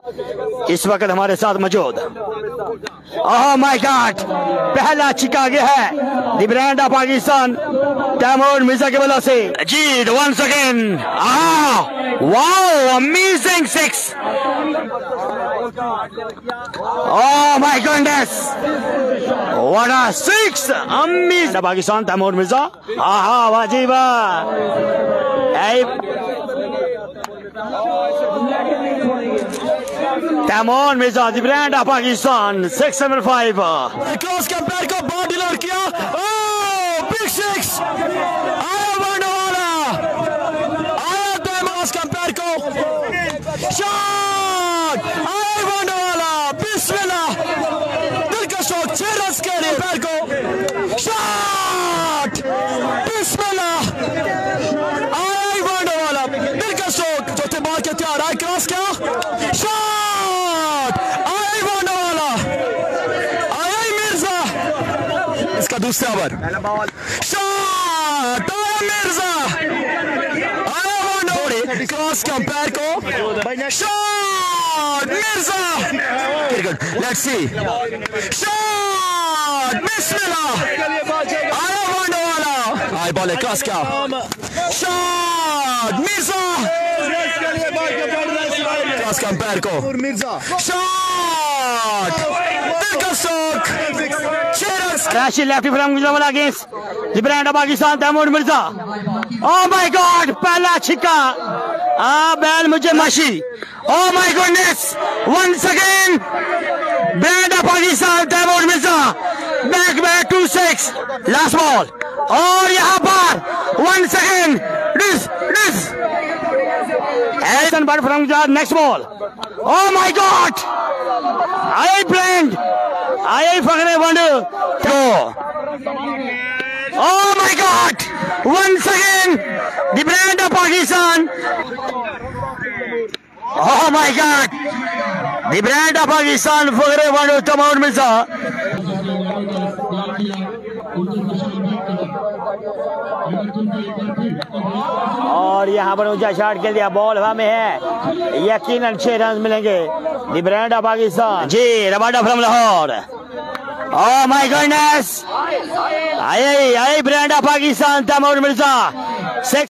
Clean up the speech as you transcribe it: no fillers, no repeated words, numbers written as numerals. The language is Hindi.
इस वक्त हमारे साथ मौजूद। ओह माय गॉड, पहला छिक्का गया है the brand of Pakistan Taimur Mirza के बल्ला से। जी once again, wow amazing six. Oh my goodness, what a six, amazing Pakistan Taimur Mirza. वाह जी वाह। Taimur Mirza the brand of Pakistan 6 number 5 cross के पैर को बहुत डिलीवर किया। बिग सिक्स आया वरना वाला, आया तैमूर के पैर को शॉट, आया वरना वाला, बिस्मिल्लाह, दिल का शॉट 6 रन के लिए पैर को शॉट, बिस्मिल्लाह, आया वरना वाला, दिल का शॉट, चौथे बॉल के तैयार, आया क्रॉस किया, इसका दूसरा ओवर, शॉट मिर्जा, क्रॉस के अंपायर को, shot Mirza, let's see, shot, बिस्मिल्लाह, आया वरना वाला, आई बॉल है, क्रॉस क्या, शॉट मिर्जा, क्रॉस के अंपायर को, शॉट, दिल का shot, Rashid lefty from Gujarat against the brand of Pakistan Taimur Mirza. Oh my god, पहला छिक्का, बैल मुझे माशी। Oh my goodness, once again brand of Pakistan Taimur Mirza, back 2-6 last ball, और यहाँ पर वंस अगेन डिस एल्सन but from Gujarat next ball. Oh my god, I brand, I फखरे wonder to, oh my God, once again the brand of Pakistan, oh my God, the brand of Pakistan फखरे वंडर तैमूर मिर्जा। और यहाँ पर ऊंचा शॉट के दिया, बॉल हवा में है, यकीनन 6 रन मिलेंगे द ब्रांड ऑफ पाकिस्तान। जी Rabada from Lahore. Oh my goodness! I brand of Pakistan Taimur Mirza.